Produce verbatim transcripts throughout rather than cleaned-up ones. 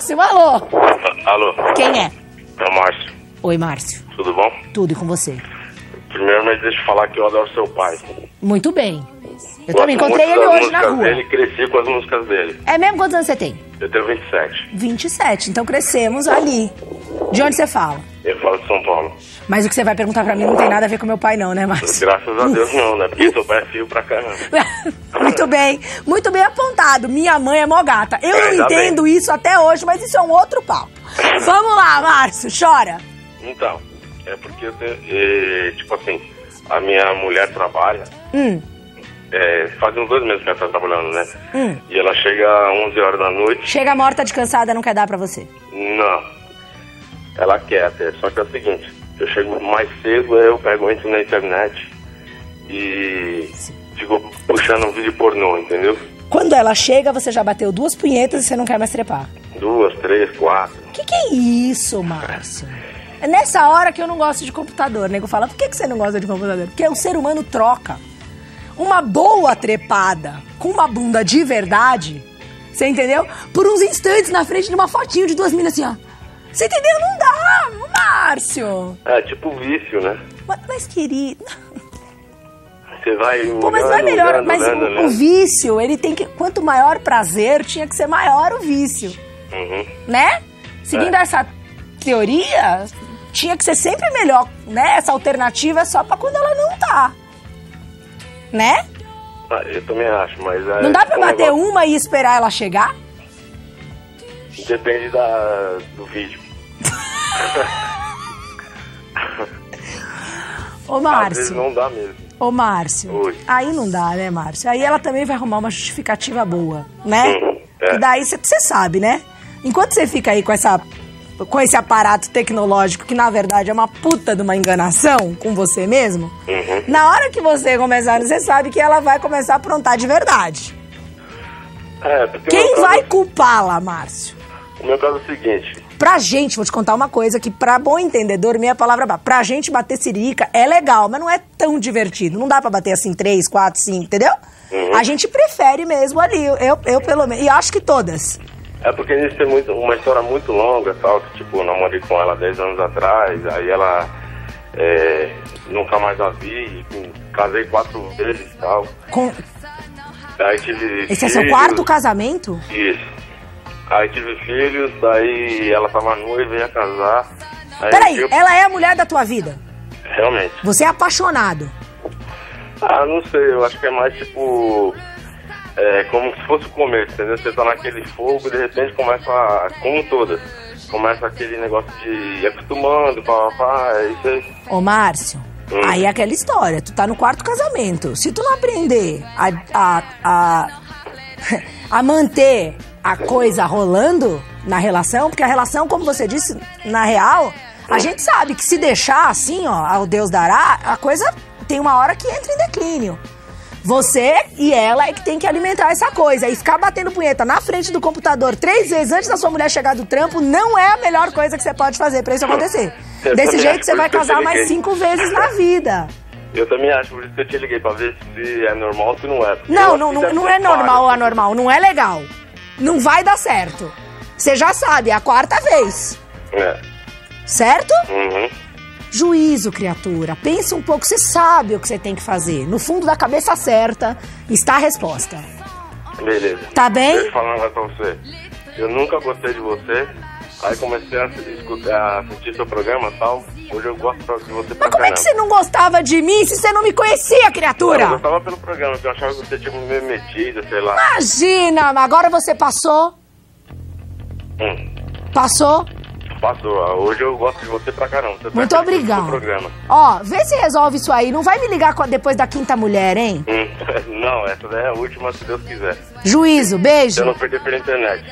próximo, alô. Alô. Quem é? É o Márcio. Oi, Márcio. Tudo bom? Tudo, e com você? Primeiramente, deixa eu falar que eu adoro seu pai. Muito bem. Eu Gosto também encontrei muito ele das hoje na músicas rua. dele, cresci com as músicas dele. É mesmo? Quantos anos você tem? Eu tenho vinte e sete. vinte e sete, então crescemos ali. De onde você fala? Eu falo de São Paulo. Mas o que você vai perguntar pra mim não tem nada a ver com meu pai não, né, Márcio? Graças a Deus não, né? Porque seu pai é filho pra caramba. Muito bem, muito bem apontado. Minha mãe é mó gata. Eu É, não ainda entendo isso até hoje, mas isso é um outro papo. Vamos lá, Márcio, chora. Então, é porque eu tenho, é, tipo assim, a minha mulher trabalha, Hum, é, faz uns dois meses que ela tá trabalhando, né? hum. E ela chega às onze horas da noite. Chega morta de cansada, não quer dar pra você. Não. Ela quer até, só que é o seguinte, eu chego mais cedo, aí eu pego, entro na internet e fico puxando um vídeo pornô, entendeu? Quando ela chega, você já bateu duas punhetas e você não quer mais trepar. Duas, três, quatro. Que que é isso, Márcio? É nessa hora que eu não gosto de computador. O nego fala, por que que você não gosta de computador? Porque o ser humano troca uma boa trepada com uma bunda de verdade, você entendeu? Por uns instantes na frente de uma fotinho de duas minas assim, ó. Você entendeu? Não dá, Márcio. É tipo vício, né? Mas, mas querido... Você vai... Pô, mas não é olhando, melhor... olhando, Mas olhando, o, olhando. o vício, ele tem que... Quanto maior prazer, tinha que ser maior o vício. Uhum. Né? Seguindo É. essa teoria, tinha que ser sempre melhor, né? Essa alternativa é só pra quando ela não tá. Né? Ah, eu também acho, mas... É, Não dá pra o bater negócio uma e esperar ela chegar? Depende da, do vídeo. Ô, Às vezes Márcio. não dá mesmo. Ô, Márcio. Oi. Aí não dá, né, Márcio? Aí ela também vai arrumar uma justificativa boa, né? Uhum, é. E daí você sabe, né? Enquanto você fica aí com essa... com esse aparato tecnológico que, na verdade, é uma puta de uma enganação com você mesmo, Uhum. na hora que você começar, você sabe que ela vai começar a aprontar de verdade. É, porque o Quem meu caso- vai culpá-la, Márcio? O meu caso é o seguinte... Pra gente, vou te contar uma coisa que pra bom entendedor, minha palavra, ba- pra gente bater sirica é legal, mas não é tão divertido. Não dá pra bater assim três, quatro, cinco, entendeu? Uhum. A gente prefere mesmo ali, eu, eu pelo menos, e acho que todas. É porque isso tem muito, uma história muito longa, tal, que tipo, eu namorei com ela dez anos atrás, aí ela é, nunca mais a vi, casei quatro vezes e tal. Com... Aí tive Esse é seu filhos. quarto casamento? Isso. Aí tive filhos, daí ela tava noiva e ia casar. Aí Peraí, eu- ela é a mulher da tua vida? Realmente. Você é apaixonado? Ah, não sei, eu acho que é mais tipo... É como se fosse o começo, entendeu? Você tá naquele fogo e de repente começa, a, como todas, começa aquele negócio de ir acostumando, pá, pá, pá, é isso aí. Ô, Márcio, Hum. aí é aquela história, tu tá no quarto casamento. Se tu não aprender a, a, a, a manter a coisa rolando na relação, porque a relação, como você disse, na real, a gente sabe que se deixar assim, ó, ao Deus dará, a coisa tem uma hora que entra em declínio. Você e ela é que tem que alimentar essa coisa. E ficar batendo punheta na frente do computador três vezes antes da sua mulher chegar do trampo não é a melhor coisa que você pode fazer pra isso acontecer. Eu Desse também jeito acho, você por vai isso que eu te casar mais liguei. cinco vezes na vida. Eu também acho, por isso que eu te liguei, pra ver se é normal ou se não é. Porque eu Não, acho não, que não, deve não ser é normal ou várias. anormal, não é legal. Não vai dar certo. Você já sabe, é a quarta vez. É. Certo? Uhum. Juízo, criatura. Pensa um pouco, você sabe o que você tem que fazer. No fundo da cabeça certa está a resposta. Beleza. Tá bem? Deixa eu falar um negócio pra você. Eu nunca gostei de você, aí comecei a escutar, a assistir seu programa e tal. Hoje eu gosto de você pra Mas como é que caramba. você não gostava de mim se você não me conhecia, Eu criatura? gostava pelo programa, porque eu achava que você tinha meio metida, sei lá. Imagina, agora você passou. Hum. Passou? Passou. Hoje eu gosto de você pra caramba. Você Muito tá assistindo obrigada. seu programa. Ó, vê se resolve isso aí. Não vai me ligar com a- depois da quinta mulher, hein? Hum. Não, essa daí é a última, se Deus quiser. Juízo, Se eu beijo. não perder pela internet.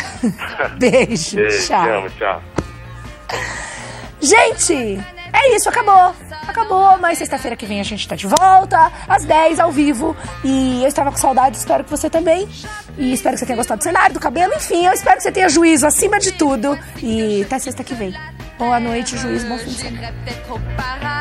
Beijo, Beijo, tchau. te amo, tchau. Gente, é isso, acabou. Acabou, mas sexta-feira que vem a gente tá de volta, às dez, ao vivo. E eu estava com saudade, espero que você também. E espero que você tenha gostado do cenário, do cabelo, enfim, eu espero que você tenha juízo acima de tudo. E até sexta que vem. Boa noite, juízo, bom fim de semana.